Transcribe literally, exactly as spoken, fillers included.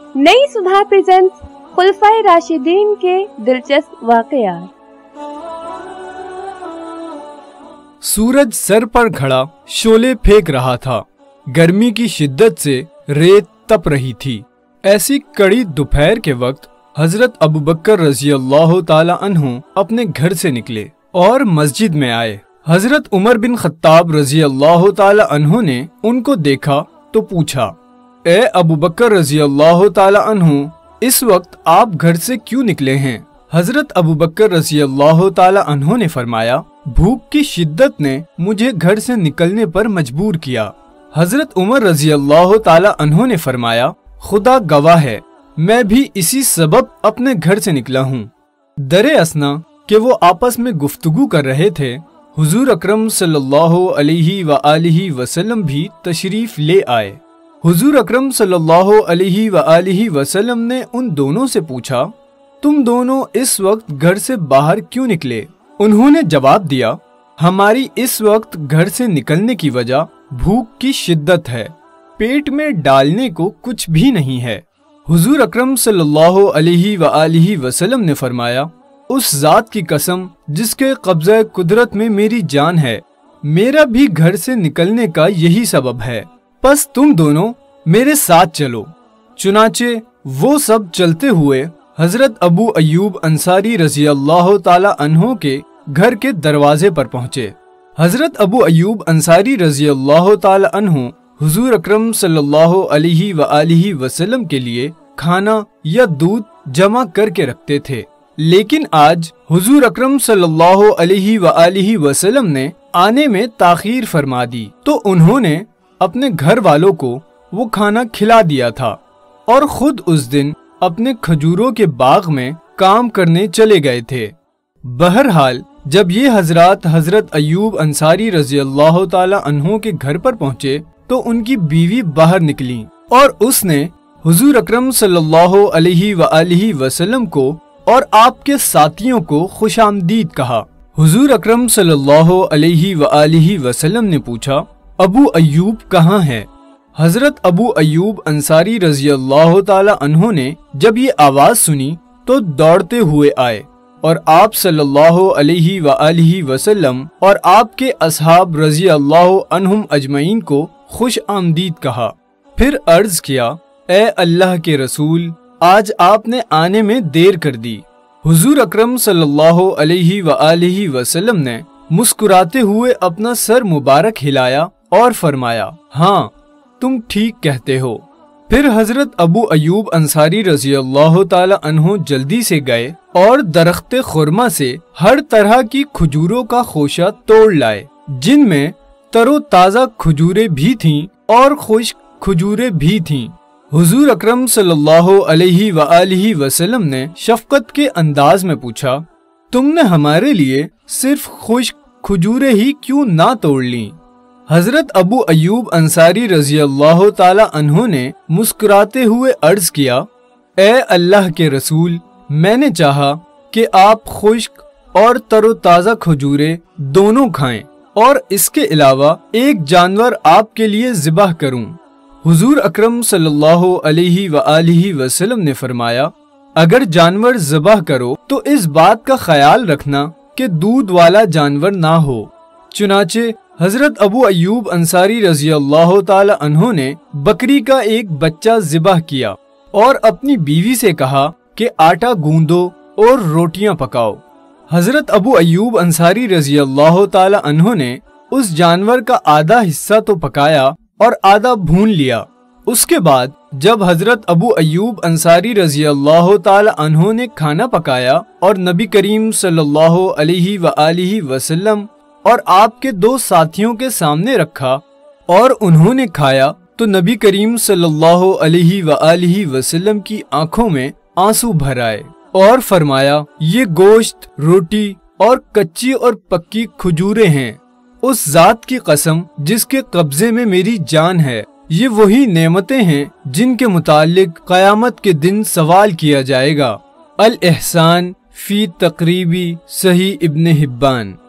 नई सुधा प्रेजेंट्स खुलफाए राशिदीन के दिलचस्प वाकयात। सूरज सर पर खड़ा शोले फेंक रहा था। गर्मी की शिद्दत से रेत तप रही थी। ऐसी कड़ी दोपहर के वक्त हजरत अबू बकर रजी अल्लाह ताला अन्हु अपने घर से निकले और मस्जिद में आए। हजरत उमर बिन खत्ताब रजी अल्लाह ताला अन्हु ने उनको देखा तो पूछा, ए अबू बकर रजी अल्लाह ताला अन्हु, इस वक्त आप घर से क्यों निकले हैं? हजरत अबू बकर रजी अल्लाह ताला अन्हु ने फरमाया, भूख की शिद्दत ने मुझे घर से निकलने पर मजबूर किया। हजरत उमर रजी अल्लाह ताला अन्हु ने फरमाया, खुदा गवाह है, मैं भी इसी सबब अपने घर से निकला हूँ। दरे असना के वो आपस में गुफ्तगू कर रहे थे, हुजूर अकरम सल्लल्लाहु अलैहि व आलिहि वसल्लम भी तशरीफ ले आए। हुजूर अकरम सल्लल्लाहु अलैहि व आलिहि वसल्लम ने उन दोनों से पूछा, तुम दोनों इस वक्त घर से बाहर क्यों निकले? उन्होंने जवाब दिया, हमारी इस वक्त घर से निकलने की वजह भूख की शिद्दत है, पेट में डालने को कुछ भी नहीं है। हुजूर अकरम सल्लल्लाहु अलैहि व आलिहि वसल्लम ने फरमाया, उस जात की कसम जिसके कब्ज़े कुदरत में मेरी जान है, मेरा भी घर से निकलने का यही सबब है, बस तुम दोनों मेरे साथ चलो। चुनाचे वो सब चलते हुए हजरत अबू अयूब अंसारी रजी अल्लाह ताला अन्हो के घर के दरवाजे पर पहुँचे। हजरत अबू अयूब अंसारी रजी अल्लाह ताला अन्हो हुजूर अकरम सल्लल्लाहु अलैहि व आलिहि वसल्लम के लिए खाना या दूध जमा करके रखते थे, लेकिन आज हुजूर अकरम सल्लल्लाहु अलैहि व आलिहि वसल्लम ने आने में ताखीर फरमा दी, तो उन्होंने अपने घर वालों को वो खाना खिला दिया था और खुद उस दिन अपने खजूरों के बाग में काम करने चले गए थे। बहरहाल जब ये हजरात हजरत अयूब अंसारी रजी अल्लाह ताला अन्हो के घर पर पहुँचे तो उनकी बीवी बाहर निकली और उसने हुजूर अकरम सल्लल्लाहु अलैहि व आलिहि वसल्लम को और आपके साथियों को खुशामदीद कहा। हुजूर अकरम सल्लल्लाहु अलैहि व आलिहि वसल्लम ने पूछा, अबू अयूब कहाँ है? हजरत अबू अयूब अंसारी रजी अल्लाह ताला अन्हो ने जब ये आवाज सुनी तो दौड़ते हुए आए और आप सल्लल्लाहु अलैहि व आलिहि वसल्लम और आपके असहाब रजी अल्लाह अन्हुम अजमईन को खुश आमदीद कहा। फिर अर्ज किया, ए अल्लाह के रसूल, आज आपने आने में देर कर दी। हुजूर अकरम सल्लल्लाहु अलैहि व आलिहि वसल्लम ने मुस्कुराते हुए अपना सर मुबारक हिलाया और फरमाया, हाँ तुम ठीक कहते हो। फिर हजरत अबू अयूब अंसारी रजी अल्लाह ताला अन्हो जल्दी से गए और दरख्ते खुरमा से हर तरह की खजूरों का खोशा तोड़ लाए, जिनमें तरो ताजा खजूरें भी थीं और खुश्क खजूरें भी थीं। हुजूर अकरम सल्लल्लाहु अलैहि व आलिहि वसल्लम ने शफकत के अंदाज में पूछा, तुमने हमारे लिए सिर्फ खुश्क खजूरें ही क्यों ना तोड़ ली? हजरत अबू अयूब अंसारी रजी अल्लाह ताला अन्हो ने मुस्कुराते हुए अर्ज किया, ए अल्लाह के रसूल, मैंने चाहा कि आप खुश्क और तरोताजा खजूरें दोनों खाएं और इसके अलावा एक जानवर आपके लिए ज़िबह करूं। हुजूर अकरम सल्लल्लाहु अलैहि व आलिहि वसल्लम ने फरमाया, अगर जानवर ज़िबह करो तो इस बात का ख्याल रखना कि दूध वाला जानवर ना हो। चुनाचे हजरत अबू अयूब अंसारी रजी अल्लाह ताला अन्हो ने बकरी का एक बच्चा ज़िबह किया और अपनी बीवी से कहा कि आटा गूंदो और रोटियां पकाओ। हजरत अबू अयूब अंसारी रजी अल्लाह ताला अन्हो ने उस जानवर का आधा हिस्सा तो पकाया और आधा भून लिया। उसके बाद जब हजरत अबू अयूब अंसारी रजी अल्लाह ताला अन्हो ने खाना पकाया और नबी करीम सल्लल्लाहु अलैहि व आलिहि वसल्लम और आपके दो साथियों के सामने रखा और उन्होंने खाया, तो नबी करीम सल्लल्लाहु अलैहि व आलिहि वसल्लम की आंखों में आंसू भर आए और फरमाया, ये गोश्त, रोटी और कच्ची और पक्की खजूरें हैं। उस जात की कसम जिसके कब्जे में मेरी जान है, ये वही नेमतें हैं जिनके मुतालिक क़यामत के दिन सवाल किया जाएगा। अल एहसान फी तक़रीबी सही इब्न हिब्बान।